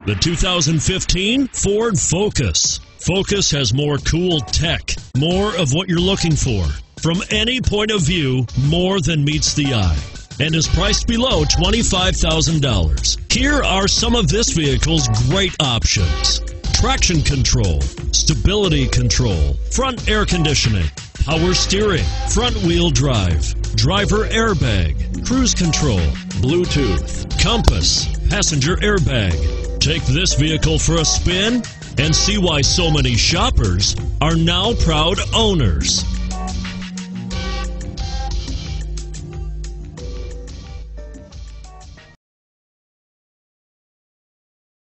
The 2015 Ford Focus. Focus has more cool tech, more of what you're looking for. From any point of view, more than meets the eye, and is priced below $25,000. Here are some of this vehicle's great options: traction control, stability control, front air conditioning, power steering, front wheel drive, driver airbag, cruise control, Bluetooth, compass, passenger airbag. Take this vehicle for a spin and see why so many shoppers are now proud owners.